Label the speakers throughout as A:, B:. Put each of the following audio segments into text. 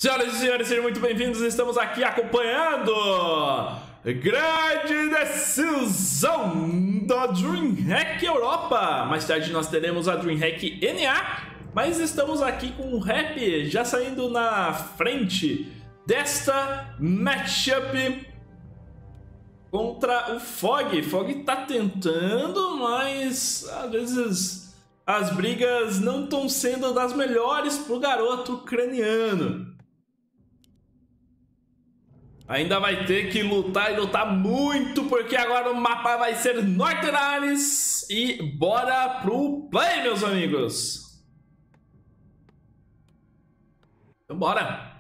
A: Senhoras e senhores, sejam muito bem-vindos. Estamos aqui acompanhando grande decisão da DreamHack Europa. Mais tarde nós teremos a DreamHack NA, mas estamos aqui com o Rap já saindo na frente desta matchup contra o Fog. Fog tá tentando, mas às vezes as brigas não estão sendo das melhores pro garoto ucraniano. Ainda vai ter que lutar e lutar muito, porque agora o mapa vai ser Northern Isles. E bora pro play, meus amigos. Então bora.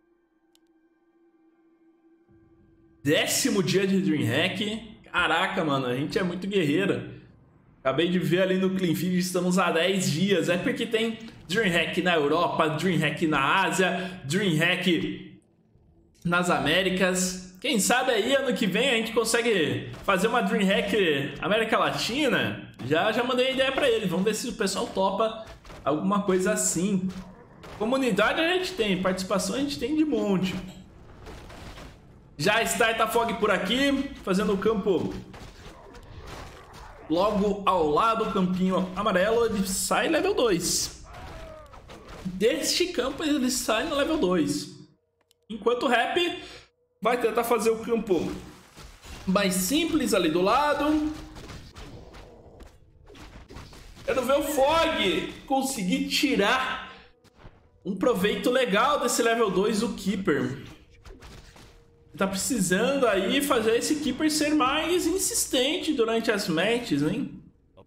A: 10º dia de DreamHack. Caraca, mano, a gente é muito guerreira. Acabei de ver ali no Cleanfeed, estamos há 10 dias. É porque tem DreamHack na Europa, DreamHack na Ásia, DreamHack nas Américas. Quem sabe aí ano que vem a gente consegue fazer uma DreamHack América Latina. Já mandei a ideia pra ele. Vamos ver se o pessoal topa alguma coisa assim. Comunidade a gente tem, participação a gente tem de monte. Já starta Fog por aqui, fazendo o campo logo ao lado, o campinho amarelo. Ele sai level 2. Deste campo ele sai no level 2. Enquanto o Rap vai tentar fazer o campo mais simples ali do lado. Quero ver o Fog conseguir tirar um proveito legal desse level 2 do Keeper. Tá precisando aí fazer esse Keeper ser mais insistente durante as matches, hein?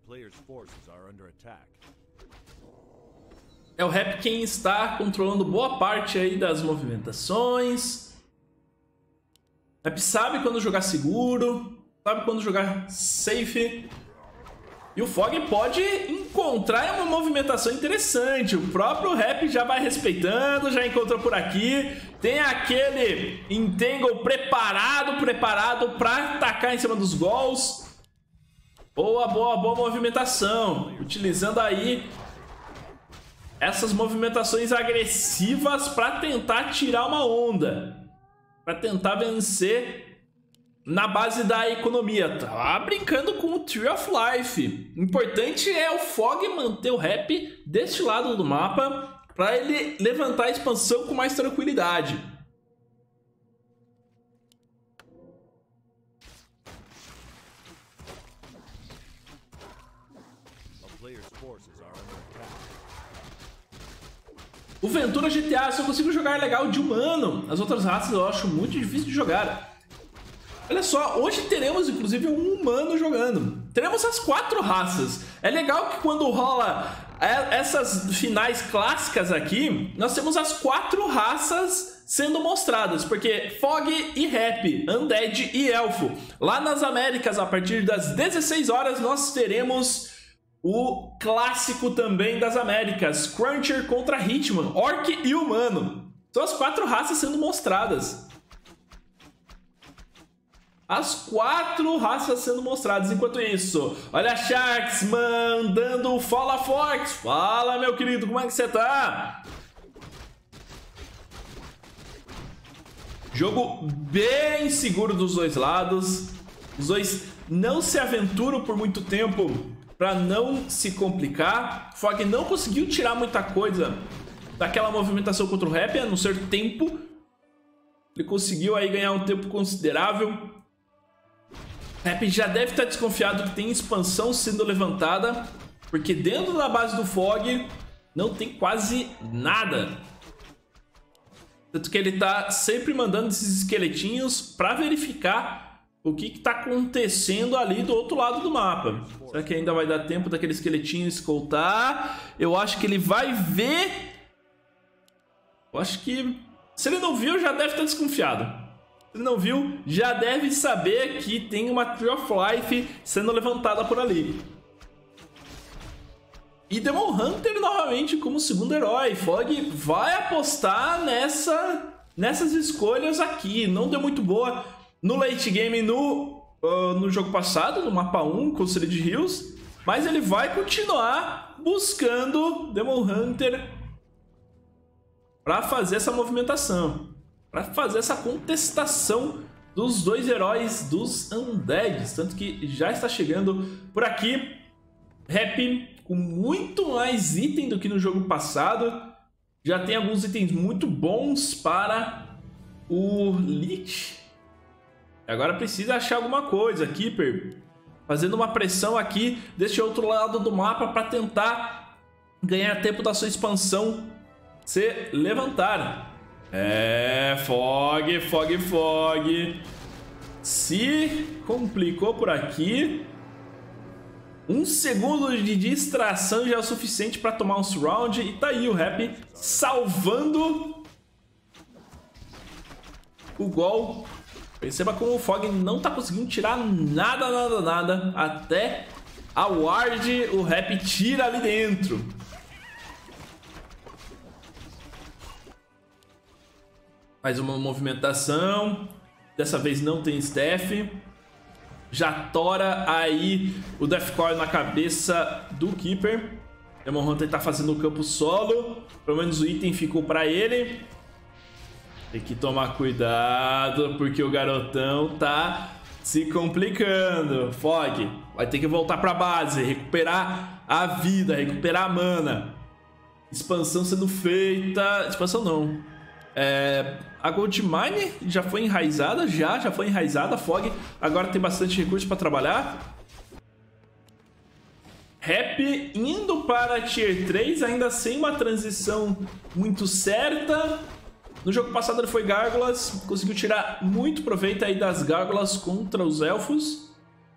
A: É o Rap quem está controlando boa parte aí das movimentações. O Rap sabe quando jogar seguro, sabe quando jogar safe. E o Fog pode encontrar uma movimentação interessante. O próprio Rap já vai respeitando, já encontrou por aqui. Tem aquele Entangle preparado para atacar em cima dos gols. Boa movimentação. Utilizando aí essas movimentações agressivas para tentar tirar uma onda. Para tentar vencer na base da economia. Tá brincando com o Tree of Life. O importante é o Fog manter o Rap deste lado do mapa para ele levantar a expansão com mais tranquilidade. O Ventura GTA eu só consigo jogar legal de humano. As outras raças eu acho muito difícil de jogar. Olha só, hoje teremos inclusive um humano jogando. Teremos as 4 raças. É legal que quando rola essas finais clássicas aqui, nós temos as 4 raças sendo mostradas. Porque Fog e Rap, Undead e Elfo. Lá nas Américas, a partir das 16 horas, nós teremos o clássico também das Américas, Cruncher contra Hitman, Orc e Humano. São as 4 raças sendo mostradas. As 4 raças sendo mostradas. Enquanto isso, olha a Sharks mandando Fala Fox. Fala, meu querido, como é que você tá? Jogo bem seguro dos dois lados. Os dois não se aventuram por muito tempo para não se complicar. Fog não conseguiu tirar muita coisa daquela movimentação contra o Rap, a não ser tempo. Ele conseguiu aí ganhar um tempo considerável. Rap já deve estar desconfiado que tem expansão sendo levantada, porque dentro da base do Fog não tem quase nada. Tanto que ele tá sempre mandando esses esqueletinhos para verificar o que está acontecendo ali do outro lado do mapa. Será que ainda vai dar tempo daquele esqueletinho escoltar? Eu acho que ele vai ver. Eu acho que se ele não viu, já deve estar desconfiado. Se ele não viu, já deve saber que tem uma Tree of Life sendo levantada por ali. E Demon Hunter novamente como segundo herói. Fog vai apostar nessas escolhas aqui. Não deu muito boa no late game no jogo passado, no mapa 1 com o Solid Hills. Mas ele vai continuar buscando Demon Hunter para fazer essa movimentação, para fazer essa contestação dos dois heróis dos Undeads. Tanto que já está chegando por aqui Rap com muito mais item do que no jogo passado. Já tem alguns itens muito bons para o Lich. Agora precisa achar alguma coisa. Keeper fazendo uma pressão aqui deste outro lado do mapa para tentar ganhar tempo da sua expansão se levantar. Fog. Se complicou por aqui. 1 segundo de distração já é o suficiente para tomar um surround. E tá aí o Rap salvando o gol. Perceba como o Fog não tá conseguindo tirar nada. Até a ward o Rap tira ali dentro. Mais uma movimentação. Dessa vez não tem staff. Já tora aí o Deathcore na cabeça do Keeper. Demon Hunter tá fazendo o campo solo. Pelo menos o item ficou pra ele. Tem que tomar cuidado, porque o garotão tá se complicando. Fog vai ter que voltar pra base, recuperar a vida, recuperar a mana. Expansão sendo feita... Expansão não. A Goldmine já foi enraizada, já foi enraizada. Fog agora tem bastante recurso para trabalhar. Rap indo para Tier 3, ainda sem uma transição muito certa. No jogo passado ele foi Gárgulas, conseguiu tirar muito proveito aí das Gárgulas contra os Elfos.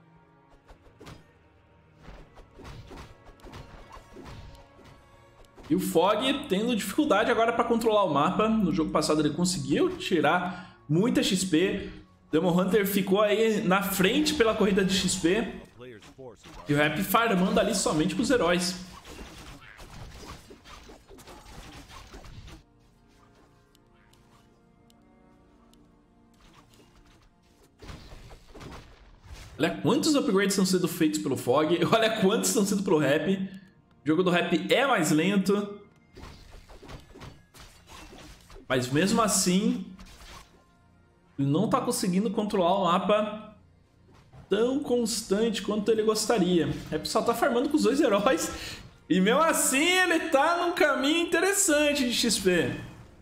A: E o Fog tendo dificuldade agora para controlar o mapa. No jogo passado ele conseguiu tirar muita XP. Demon Hunter ficou aí na frente pela corrida de XP. E o Rap farmando ali somente com os heróis. Olha quantos upgrades estão sendo feitos pelo Fog. Olha quantos estão sendo pelo Rap. O jogo do Rap é mais lento. Mas mesmo assim, ele não está conseguindo controlar o mapa tão constante quanto ele gostaria. O Rap só está farmando com os dois heróis. E mesmo assim ele está num caminho interessante de XP.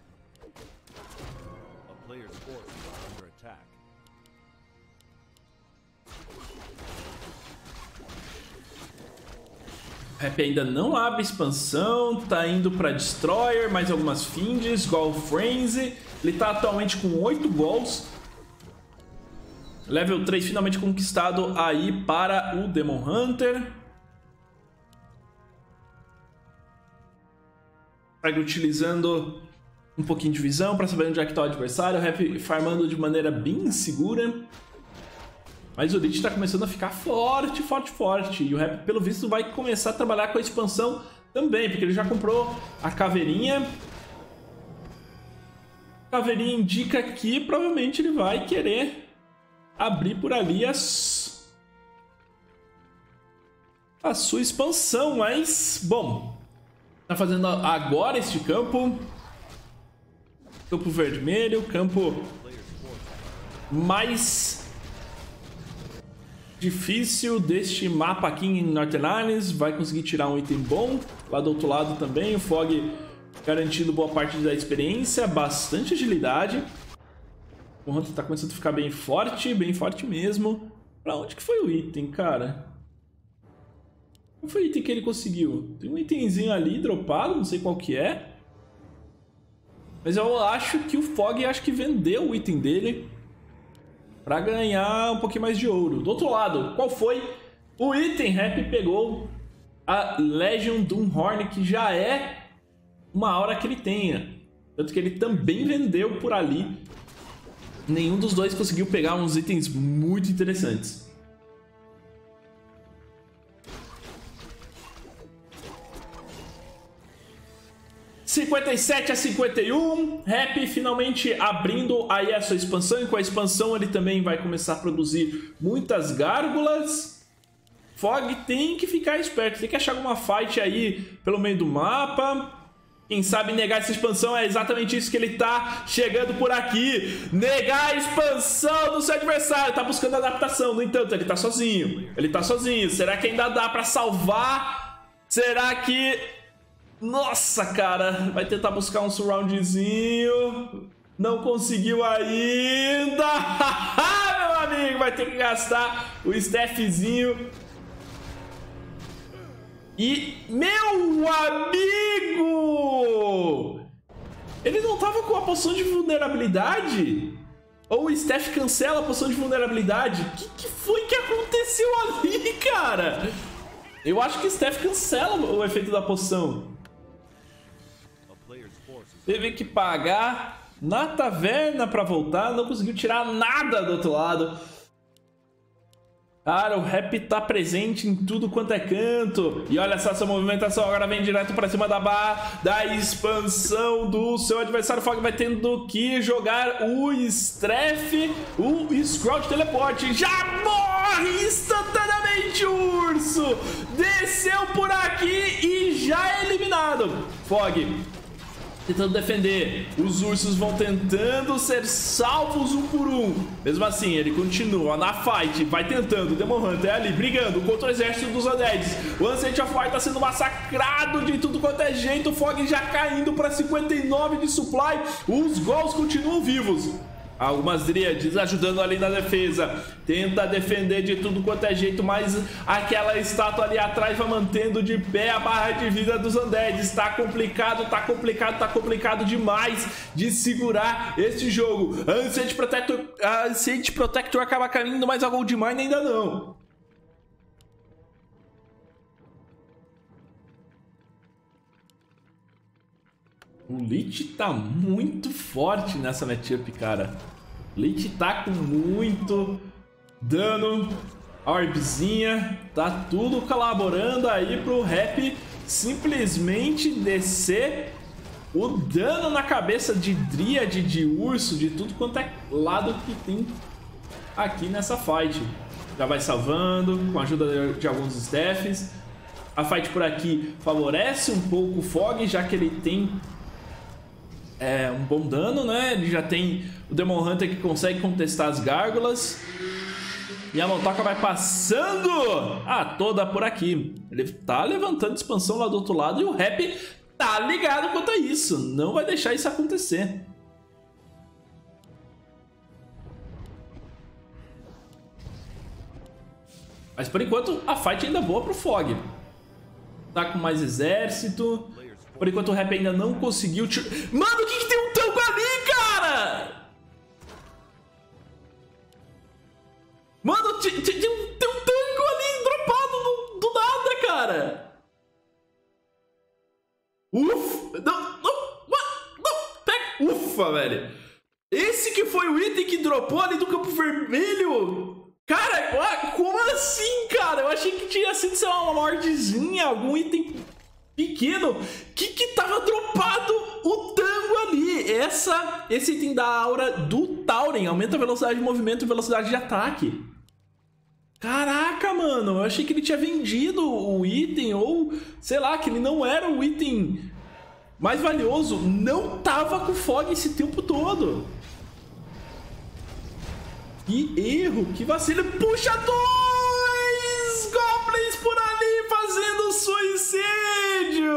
A: O Rap ainda não abre expansão, tá indo para Destroyer, mais algumas Fiends, Gol Frenzy. Ele tá atualmente com 8 gols. Level 3 finalmente conquistado aí para o Demon Hunter. Frag utilizando um pouquinho de visão para saber onde é que tá o adversário. O Rap farmando de maneira bem segura. Mas o Lich está começando a ficar forte. E o Rap, pelo visto, vai começar a trabalhar com a expansão também, porque ele já comprou a caveirinha. A caveirinha indica que provavelmente ele vai querer abrir por ali a sua expansão. Mas, bom, tá fazendo agora este campo. Campo vermelho, campo mais difícil deste mapa aqui em Northernines. Vai conseguir tirar um item bom. Lá do outro lado também, o Fog garantindo boa parte da experiência, bastante agilidade. O Hunter tá começando a ficar bem forte mesmo. Pra onde que foi o item, cara? Qual foi o item que ele conseguiu? Tem um itemzinho ali dropado, não sei qual que é. Mas eu acho que o Fog vendeu o item dele para ganhar um pouquinho mais de ouro. Do outro lado, qual foi o item? Rap pegou a Legion Doomhorn, que já é uma aura que ele tenha. Tanto que ele também vendeu por ali. Nenhum dos dois conseguiu pegar uns itens muito interessantes. (57-51), Rap finalmente abrindo aí a sua expansão, e com a expansão ele também vai começar a produzir muitas gárgulas. Fog tem que ficar esperto, tem que achar alguma fight aí pelo meio do mapa. Quem sabe negar essa expansão é exatamente isso que ele tá chegando por aqui. Negar a expansão do seu adversário. Tá buscando adaptação. No entanto, ele tá sozinho. Ele tá sozinho. Será que ainda dá pra salvar? Será que... Nossa, cara. Vai tentar buscar um surroundzinho. Não conseguiu ainda. Meu amigo, vai ter que gastar o staffzinho. E, meu amigo! Ele não tava com a poção de vulnerabilidade? Ou o Steph cancela a poção de vulnerabilidade? O que foi que aconteceu ali, cara? Eu acho que o Steph cancela o efeito da poção. Teve que pagar na taverna pra voltar. Não conseguiu tirar nada do outro lado. Cara, o Rap tá presente em tudo quanto é canto. E olha só essa movimentação. Agora vem direto pra cima da barra da expansão do seu adversário. O Fog vai tendo que jogar o Streff. O Scroll de teleporte. Já morre instantaneamente o urso. Desceu por aqui e já é eliminado. Fog tentando defender. Os ursos vão tentando ser salvos um por um. Mesmo assim, ele continua na fight. Vai tentando. O Demon Hunter é ali brigando contra o exército dos Undeads. O Ancient of Fire tá sendo massacrado de tudo quanto é jeito. O Fog já caindo para 59 de supply. Os Ghouls continuam vivos. Algumas Dríades ajudando ali na defesa. Tenta defender de tudo quanto é jeito, mas aquela estátua ali atrás vai mantendo de pé a barra de vida dos Undeads. Tá complicado, tá complicado, tá complicado demais de segurar este jogo. Ancient Protector acaba caindo, mas a Goldmine ainda não. O Lich tá muito forte nessa matchup, cara. O Lich tá com muito dano. A orbzinha. Tá tudo colaborando aí pro Rap simplesmente descer o dano na cabeça de Dríade, de urso, de tudo quanto é lado que tem aqui nessa fight. Já vai salvando com a ajuda de alguns staffs. A fight por aqui favorece um pouco o Fog, já que ele tem um bom dano, né? Ele já tem o Demon Hunter que consegue contestar as gárgulas. E a Montoca vai passando toda por aqui. Ele tá levantando expansão lá do outro lado e o Rap tá ligado quanto a isso. Não vai deixar isso acontecer. Mas por enquanto a fight ainda é boa pro Fog. Tá com mais exército. Por enquanto o Rap ainda não conseguiu... Mano, o que tem um tango ali, cara? Mano, tem um tango ali dropado do nada, cara. Ufa. Não. Pega. Ufa, velho. Esse que foi o item que dropou ali do campo vermelho. Cara, como assim, cara? Eu achei que tinha sido, sei lá, uma mordezinha, algum item pequeno que tava dropado o tango ali. Esse item da aura do Tauren aumenta a velocidade de movimento e velocidade de ataque. Caraca, mano, eu achei que ele tinha vendido o item, ou sei lá, que ele não era o item mais valioso. Não tava com Fog esse tempo todo. Que erro, que vacilo. Puxa, dois Goblins por ali fazendo suicídio.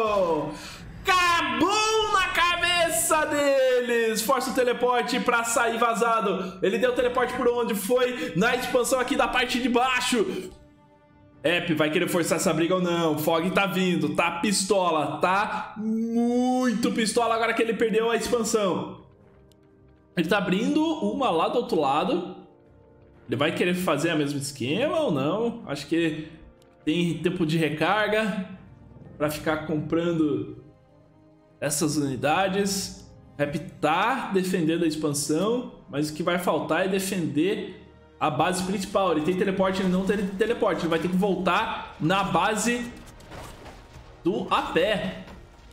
A: Cabum na cabeça deles. Força o teleporte pra sair vazado. Ele deu o teleporte por onde? Foi na expansão aqui da parte de baixo. Ep, vai querer forçar essa briga ou não? Fog tá vindo, tá pistola, tá muito pistola agora que ele perdeu a expansão. Ele tá abrindo uma lá do outro lado. Ele vai querer fazer o mesmo esquema ou não? Acho que tem tempo de recarga pra ficar comprando essas unidades. Rap tá defendendo a expansão, mas o que vai faltar é defender a base principal. Ele tem teleporte, ele não tem teleporte. Ele vai ter que voltar na base do a pé.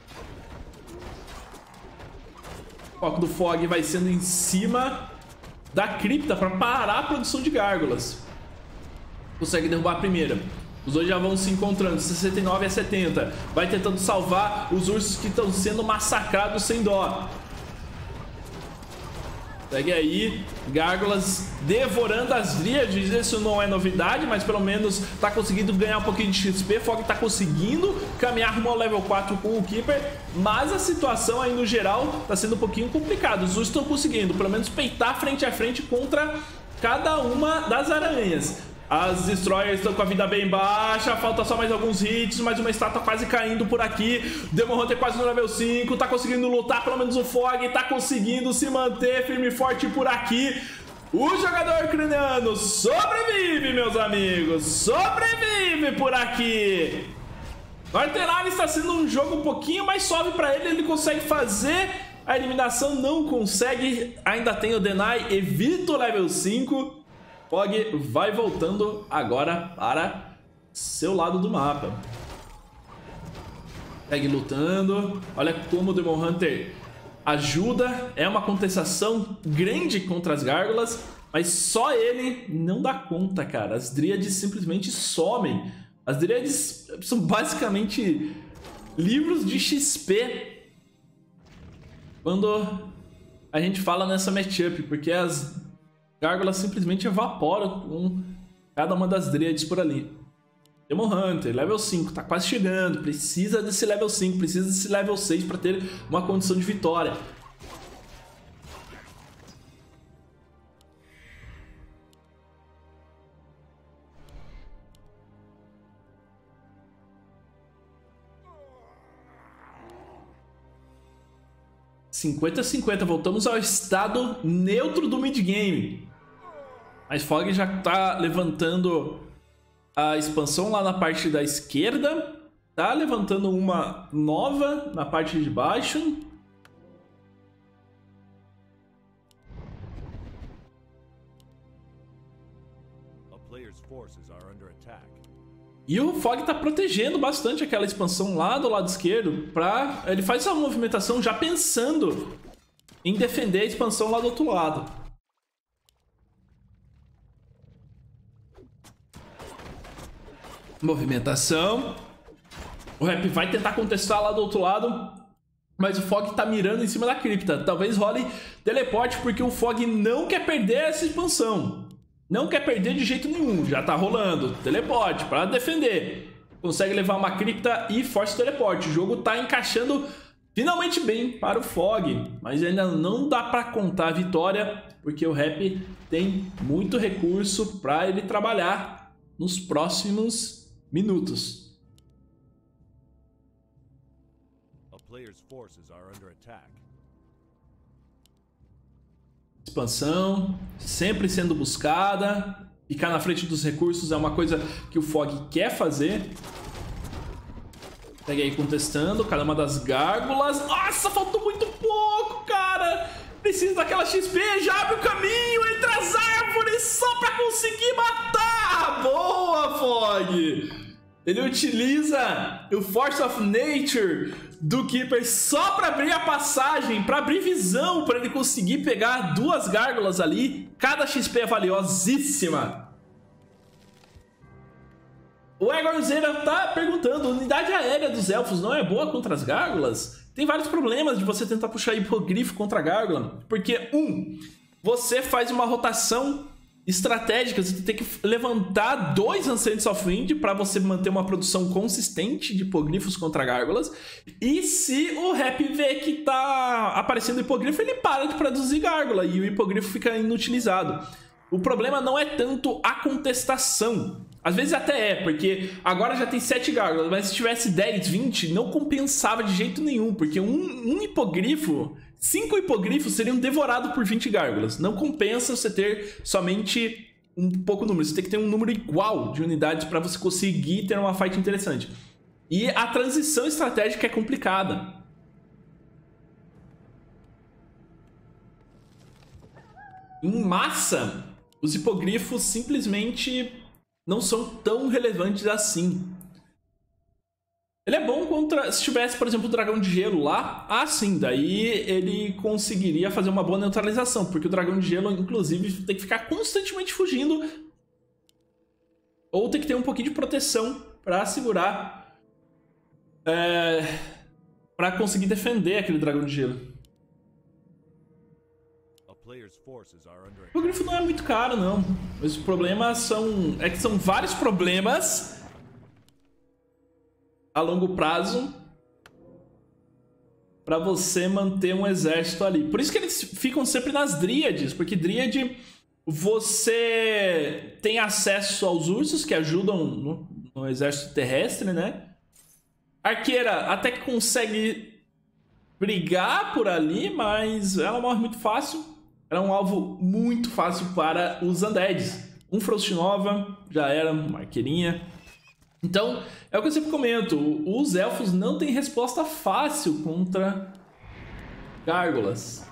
A: O foco do Fog vai sendo em cima da cripta para parar a produção de gárgulas. Consegue derrubar a primeira. Os dois já vão se encontrando, 69 a 70. Vai tentando salvar os ursos que estão sendo massacrados sem dó. Segue aí, Gárgulas devorando as Dríades. Isso não é novidade, mas pelo menos tá conseguindo ganhar um pouquinho de XP. Fog tá conseguindo caminhar rumo ao level 4 com o Keeper, mas a situação aí no geral tá sendo um pouquinho complicada. Os ursos estão conseguindo pelo menos peitar frente a frente contra cada uma das aranhas. As Destroyers estão com a vida bem baixa, falta só mais alguns hits, mais uma estátua quase caindo por aqui. Demon Hunter quase no level 5, tá conseguindo lutar, pelo menos o Fog tá conseguindo se manter firme e forte por aqui. O jogador ucraniano sobrevive, meus amigos, sobrevive por aqui. Northernary está sendo um jogo um pouquinho mais suave para ele, ele consegue fazer a eliminação, não consegue, ainda tem o Deny, evita o level 5. Fog vai voltando agora para seu lado do mapa. Segue lutando. Olha como o Demon Hunter ajuda. É uma contestação grande contra as Gárgulas, mas só ele não dá conta, cara. As Dríades simplesmente somem. As Dríades são basicamente livros de XP quando a gente fala nessa matchup, porque as Gárgulas simplesmente evaporam com cada uma das Dríades por ali. Demon Hunter, level 5, tá quase chegando. Precisa desse level 5, precisa desse level 6 para ter uma condição de vitória. (50-50), voltamos ao estado neutro do mid-game. Mas Fog já tá levantando a expansão lá na parte da esquerda. Tá levantando uma nova na parte de baixo. E o Fog tá protegendo bastante aquela expansão lá do lado esquerdo. Ele faz essa movimentação já pensando em defender a expansão lá do outro lado. Movimentação. O Rap vai tentar contestar lá do outro lado, mas o Fog tá mirando em cima da cripta. Talvez role teleporte, porque o Fog não quer perder essa expansão. Não quer perder de jeito nenhum. Já tá rolando teleporte para defender. Consegue levar uma cripta e force teleporte. O jogo tá encaixando finalmente bem para o Fog, mas ainda não dá para contar a vitória, porque o Rap tem muito recurso para ele trabalhar nos próximos minutos. Expansão sempre sendo buscada. Ficar na frente dos recursos é uma coisa que o Fog quer fazer. Segue aí contestando cada uma das Gárgulas. Nossa, faltou muito pouco, cara. Precisa daquela XP. Já abre o caminho entre as árvores só pra conseguir matar. Boa, Fog. Ele utiliza o Force of Nature do Keeper só para abrir a passagem, para abrir visão, para ele conseguir pegar duas Gárgulas ali. Cada XP é valiosíssima. O Egor Zera tá perguntando: unidade aérea dos elfos não é boa contra as Gárgulas? Tem vários problemas de você tentar puxar hipogrifo contra a Gárgula, porque você faz uma rotação estratégica, você tem que levantar 2 Ancestors of Wind para você manter uma produção consistente de hipogrifos contra Gárgulas. E se o Rap vê que tá aparecendo hipogrifo, ele para de produzir Gárgula e o hipogrifo fica inutilizado. O problema não é tanto a contestação. Às vezes até é, porque agora já tem 7 Gárgulas, mas se tivesse 10, 20, não compensava de jeito nenhum, porque um hipogrifo, 5 hipogrifos seriam devorados por 20 Gárgulas. Não compensa você ter somente um pouco número, você tem que ter um número igual de unidades para você conseguir ter uma fight interessante. E a transição estratégica é complicada. Em massa, os hipogrifos simplesmente não são tão relevantes assim. Ele é bom contra... Se tivesse, por exemplo, o dragão de gelo lá, sim, daí ele conseguiria fazer uma boa neutralização, porque o dragão de gelo, inclusive, tem que ficar constantemente fugindo ou tem que ter um pouquinho de proteção pra segurar, pra conseguir defender aquele dragão de gelo. O grifo não é muito caro, não. Mas os problemas são... é que são vários problemas a longo prazo pra você manter um exército ali. Por isso que eles ficam sempre nas dríades, porque dríade você tem acesso aos ursos que ajudam no exército terrestre, né? Arqueira até que consegue brigar por ali, mas ela morre muito fácil. Ela é um alvo muito fácil para os undeads. Um Frost Nova já era uma arqueirinha. Então, é o que eu sempre comento. Os elfos não têm resposta fácil contra gárgulas.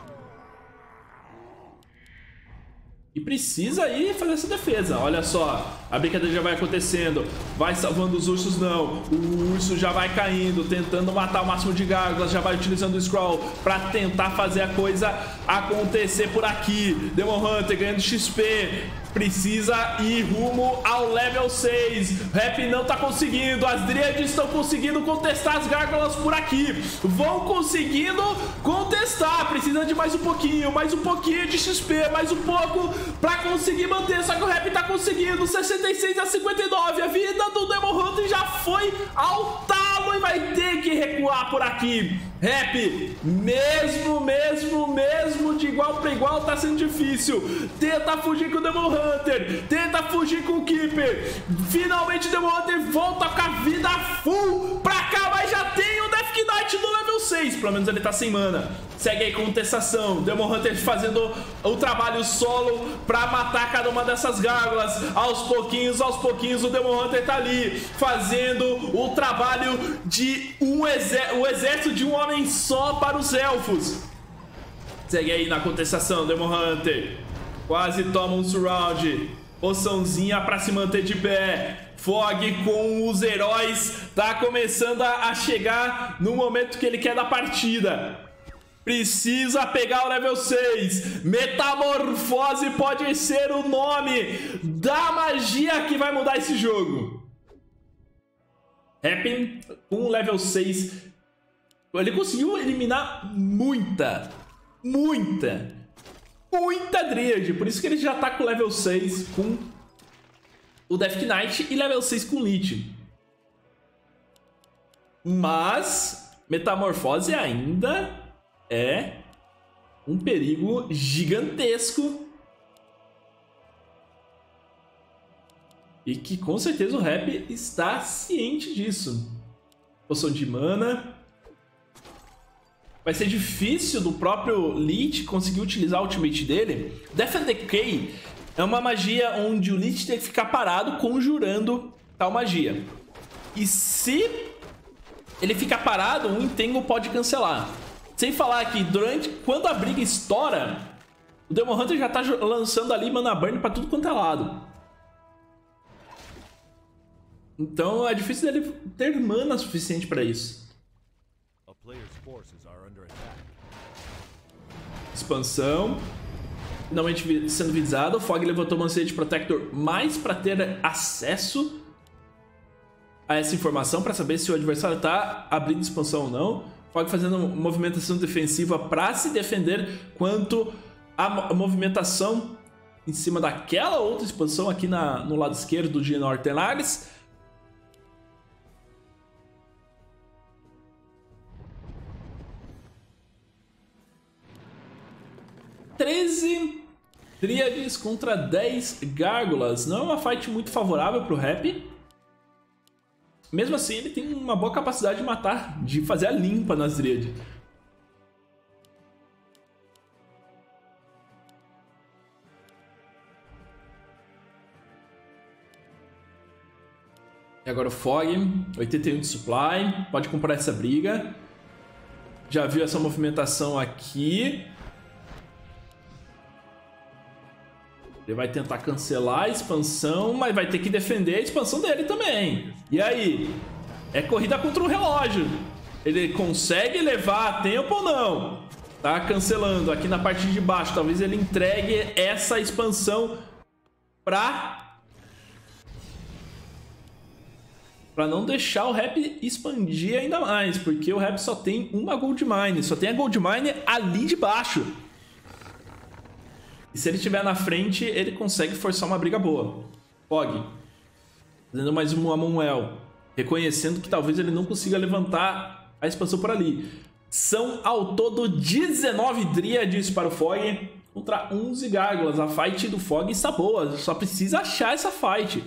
A: E precisa aí fazer essa defesa. Olha só, a brincadeira já vai acontecendo. Vai salvando os ursos, não. O urso já vai caindo, tentando matar o máximo de gárgulas. Já vai utilizando o Scroll pra tentar fazer a coisa acontecer por aqui. Demon Hunter ganhando XP. Precisa ir rumo ao level 6. Rap não tá conseguindo. As Dríades estão conseguindo contestar as gárgulas por aqui. Vão conseguindo contestar. Precisa de mais um pouquinho de XP, mais um pouco pra conseguir manter. Só que o Rap tá conseguindo 66 a 59. A vida do Demon Hunter já foi ao talo e vai ter que recuar por aqui. Rap, mesmo de igual pra igual, tá sendo difícil. Tenta fugir com o Demon Hunter, tenta fugir com o Keeper. Finalmente o Demon Hunter volta com a vida full pra cá, mas já tem o Death Knight no level 6. Pelo menos ele tá sem mana. Segue aí contestação. Demon Hunter fazendo o trabalho solo pra matar cada uma dessas gárgulas. Aos pouquinhos, o Demon Hunter tá ali fazendo o trabalho de o exército de um homem só para os elfos. Segue aí na contestação, Demon Hunter. Quase toma um surround. Poçãozinha pra se manter de pé. Fog com os heróis tá começando a chegar no momento que ele quer da partida. Precisa pegar o level 6. Metamorfose pode ser o nome da magia que vai mudar esse jogo. Happn com o level 6. Ele conseguiu eliminar muita Dríade. Por isso que ele já tá com level 6 com o Death Knight e level 6 com Lich. Mas Metamorfose ainda é um perigo gigantesco. E que com certeza o Rap está ciente disso. Poção de mana. Vai ser difícil do próprio Lich conseguir utilizar o ultimate dele. Death and Decay é uma magia onde o Lich tem que ficar parado conjurando tal magia. E se ele ficar parado, o Entangle pode cancelar. Sem falar que quando a briga estoura, o Demon Hunter já tá lançando ali Mana Burn pra tudo quanto é lado. Então é difícil dele ter mana suficiente pra isso. Expansão. Finalmente sendo visado. O Fog levantou o Mancete Protector mais pra ter acesso a essa informação, pra saber se o adversário tá abrindo expansão ou não. Fog fazendo movimentação defensiva para se defender, quanto a movimentação em cima daquela outra expansão aqui no lado esquerdo de Northernales. (13 Dríades contra 10 Gárgulas. Não é uma fight muito favorável para o Rap. Mesmo assim, ele tem uma boa capacidade de matar, de fazer a limpa nas Dríades. E agora o Fog, 81 de supply, pode comprar essa briga. Já viu essa movimentação aqui. Ele vai tentar cancelar a expansão, mas vai ter que defender a expansão dele também. E aí? É corrida contra o relógio. Ele consegue levar a tempo ou não? Tá cancelando aqui na parte de baixo. Talvez ele entregue essa expansão pra Pra não deixar o Rap expandir ainda mais, porque o Rap só tem uma Gold Mine, só tem a Gold Mine ali de baixo. E se ele estiver na frente, ele consegue forçar uma briga boa. Fog, fazendo mais um Amuel, reconhecendo que talvez ele não consiga levantar a expansão por ali. São ao todo 19 Dríades para o Fog contra 11 Gárgulas. A fight do Fog está boa, só precisa achar essa fight.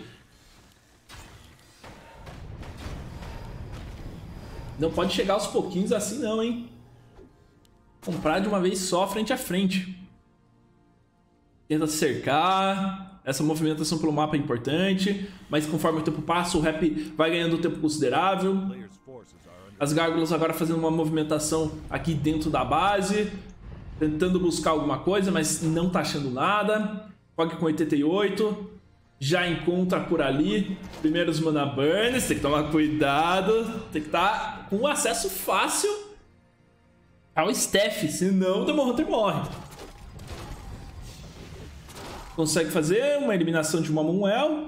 A: Não pode chegar aos pouquinhos assim não, hein? Comprar de uma vez só, frente a frente. Tenta cercar. Essa movimentação pelo mapa é importante. Mas conforme o tempo passa, o Rap vai ganhando tempo considerável. As Gárgulas agora fazendo uma movimentação aqui dentro da base. Tentando buscar alguma coisa, mas não tá achando nada. Fog com 88. Já encontra por ali primeiros Mana Burns, tem que tomar cuidado, tem que estar com acesso fácil ao Steph, senão o Demon Hunter morre. Consegue fazer uma eliminação de uma Amuel.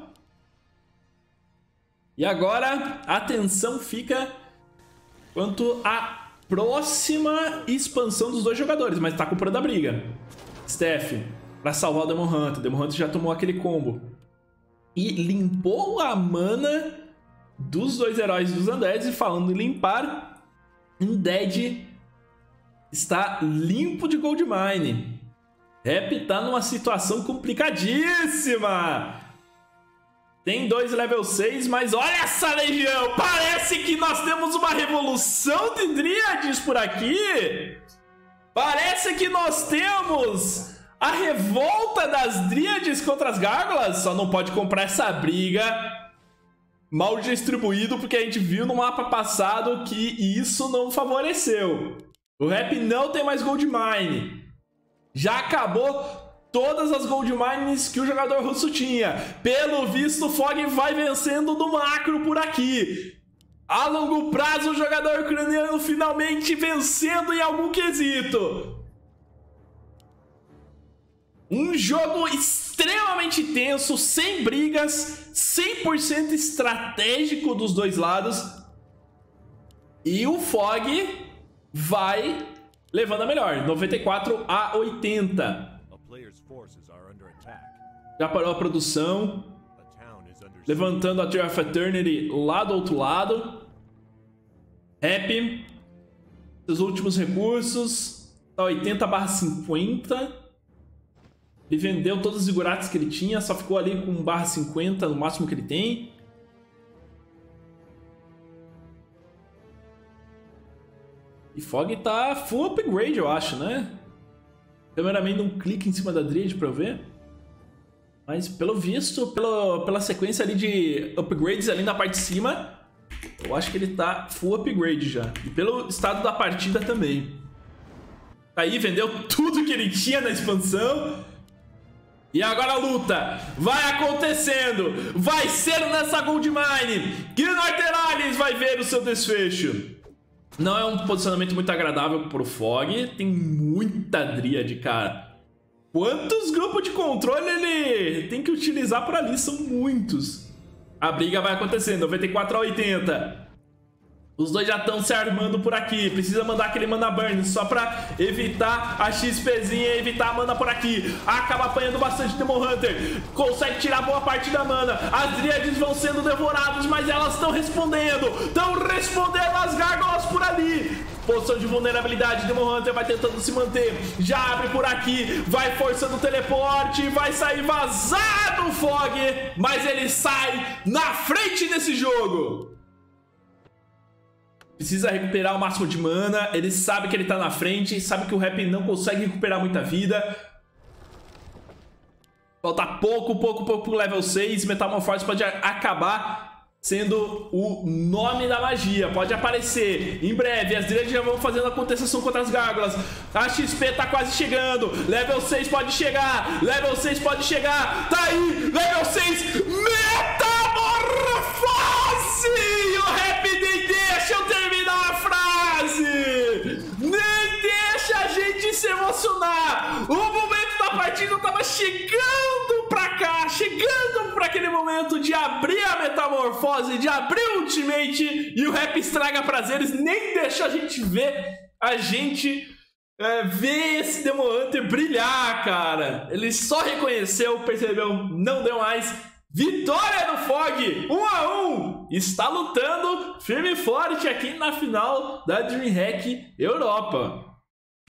A: E agora a atenção fica quanto à próxima expansão dos dois jogadores, mas tá comprando a briga. Steph, pra salvar o Demon Hunter. O Demon Hunter já tomou aquele combo. E limpou a mana dos dois heróis dos Undeads. E falando em limpar, Undead está limpo de Gold Mine. Rap tá numa situação complicadíssima. Tem 2 level 6, mas olha essa legião. Parece que nós temos uma revolução de Dríades por aqui. Parece que nós temos a revolta das Dríades contra as Gárgulas. Só não pode comprar essa briga mal distribuído, porque a gente viu no mapa passado que isso não favoreceu. O Rap não tem mais Gold Mine. Já acabou todas as Gold Mines que o jogador russo tinha. Pelo visto, o Fog vai vencendo no macro por aqui. A longo prazo, o jogador ucraniano finalmente vencendo em algum quesito. Um jogo extremamente tenso, sem brigas, 100% estratégico dos dois lados. E o Fog vai levando a melhor, 94 a 80. Já parou a produção. Levantando a Tree of Eternity lá do outro lado. Rap, seus últimos recursos. Tá 80/50. Ele vendeu todos os Zigurats que ele tinha, só ficou ali com 1/50 no máximo que ele tem. E Fog tá full upgrade, eu acho, né? Primeiramente um clique em cima da Dríade pra eu ver. Mas pelo visto, pela sequência ali de upgrades ali na parte de cima, eu acho que ele tá full upgrade já. E pelo estado da partida também. Tá aí, vendeu tudo que ele tinha na expansão. E agora a luta vai acontecendo. Vai ser nessa Gold Mine que Northern vai ver o seu desfecho. Não é um posicionamento muito agradável pro Fog. Tem muita Dríade, cara. Quantos grupos de controle ele tem que utilizar por ali? São muitos. A briga vai acontecendo, 94 a 80. Os dois já estão se armando por aqui. Precisa mandar aquele Mana Burn só pra evitar a XPzinha e evitar a mana por aqui. Acaba apanhando bastante Demon Hunter. Consegue tirar boa parte da mana. As Dríades vão sendo devoradas, mas elas estão respondendo. Estão respondendo as Gárgulas por ali. Posição de vulnerabilidade, Demon Hunter vai tentando se manter. Já abre por aqui, vai forçando o teleporte. Vai sair vazado o Fog, mas ele sai na frente desse jogo. Precisa recuperar o máximo de mana. Ele sabe que ele tá na frente. Sabe que o Rap não consegue recuperar muita vida. Falta pouco pro level 6. Metamorfose pode acabar sendo o nome da magia. Pode aparecer em breve. As Dríades já vão fazendo a contestação contra as Gárgulas. A XP tá quase chegando. Level 6 pode chegar. Level 6 pode chegar. Tá aí. Level 6. Metamorfose. E o Rap nem deixa eu terminar a frase. Nem deixa a gente se emocionar. O momento da partida tava chegando pra cá. Chegando pra aquele momento. momento de abrir a metamorfose, de abrir o ultimate, e o Rap estraga prazeres, nem deixa a gente ver ver esse Demon Hunter brilhar, cara. Ele só reconheceu, percebeu, não deu mais. Vitória do Fog, 1-1. Está lutando firme e forte aqui na final da DreamHack Europa.